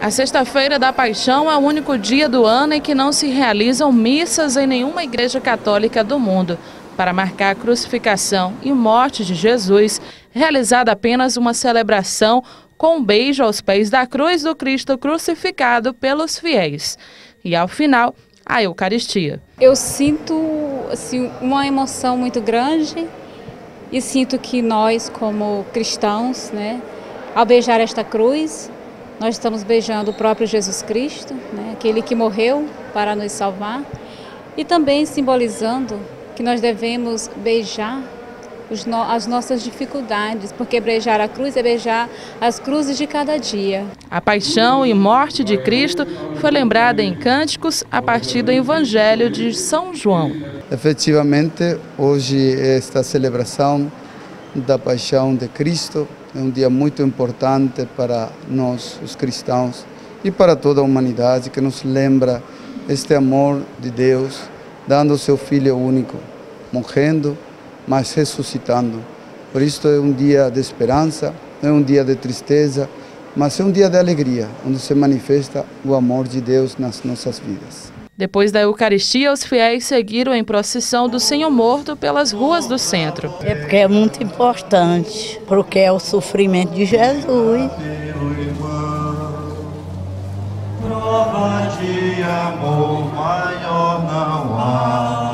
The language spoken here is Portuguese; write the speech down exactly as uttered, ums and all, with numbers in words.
A Sexta-feira da Paixão é o único dia do ano em que não se realizam missas em nenhuma igreja católica do mundo. Para marcar a crucificação e morte de Jesus, realizada apenas uma celebração com um beijo aos pés da cruz do Cristo crucificado pelos fiéis. E ao final, a Eucaristia. Eu sinto assim, uma emoção muito grande e sinto que nós, como cristãos, né, ao beijar esta cruz, nós estamos beijando o próprio Jesus Cristo, né, aquele que morreu para nos salvar, e também simbolizando que nós devemos beijar os no, as nossas dificuldades, porque beijar a cruz é beijar as cruzes de cada dia. A paixão e morte de Cristo foi lembrada em cânticos a partir do Evangelho de São João. Efetivamente, hoje esta celebração da paixão de Cristo é um dia muito importante para nós, os cristãos, e para toda a humanidade, que nos lembra este amor de Deus, dando o seu Filho único, morrendo, mas ressuscitando. Por isso é um dia de esperança, não é um dia de tristeza, mas é um dia de alegria, onde se manifesta o amor de Deus nas nossas vidas. Depois da Eucaristia, os fiéis seguiram em procissão do Senhor Morto pelas ruas do centro. É porque é muito importante, porque é o sofrimento de Jesus. Prova de amor maior não há.